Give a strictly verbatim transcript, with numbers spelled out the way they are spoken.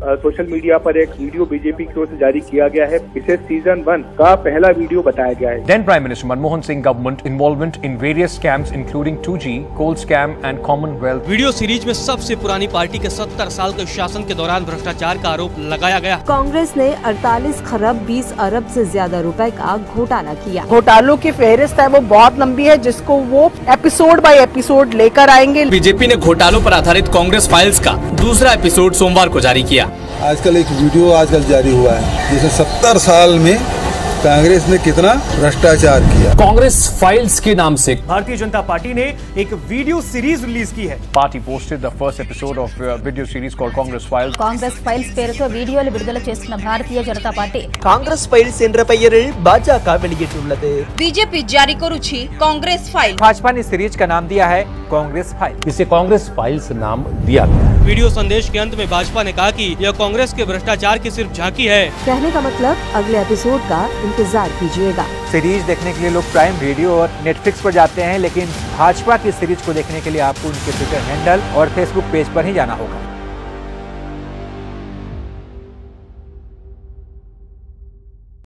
Social media पर एक video BJP की ओर से जारी किया गया है। इसे सीजन वन का पहला वीडियो बताया गया है। Then Prime Minister Manmohan Singh government involvement in various scams including two G, coal scam and Commonwealth। Video series में सबसे पुरानी पार्टी के सत्तर साल के शासन के दौरान भ्रष्टाचार का आरोप लगाया गया। कांग्रेस ने अड़तालीस खरब बीस अरब से ज्यादा रुपए का घोटाला किया। घोटालों की फहरिस्त है वो बहुत लंबी है, जिसको वो एपिसोड बाय एपिसोड लेकर आएंगे। बीजेपी ने घोटालों पर आधारित कांग्रेस फाइल्स का दूसरा एपिसोड सोमवार को जारी किया। आजकल एक वीडियो आजकल जारी हुआ है जिसमें सत्तर साल में कांग्रेस ने कितना भ्रष्टाचार किया। कांग्रेस फाइल्स के नाम से भारतीय जनता पार्टी ने एक वीडियो सीरीज रिलीज की है। Party posted the first episode of a video series called Congress Files. Congress files పేరుతో వీడియోలు విడుదల చేస్తున్న భారతీయ జనతా పార్టీ కాంగ్రెస్ ఫైల్స్ என்ற பெயரில் பாஜக வெளியிட்டுள்ளது। बीजेपी जारी करुछि कांग्रेस फाइल। भाजपा ने सीरीज का नाम दिया है कांग्रेस फाइल। इसे कांग्रेस फाइल्स नाम दिया गया। वीडियो संदेश के अंत में भाजपा ने कहा कि यह कांग्रेस के भ्रष्टाचार की सिर्फ झांकी है। कहने का मतलब अगले एपिसोड का इंतजार कीजिएगा। सीरीज देखने के लिए लोग प्राइम वीडियो और नेटफ्लिक्स पर जाते हैं, लेकिन भाजपा की सीरीज को देखने के लिए आपको उनके ट्विटर हैंडल और फेसबुक पेज पर ही जाना होगा।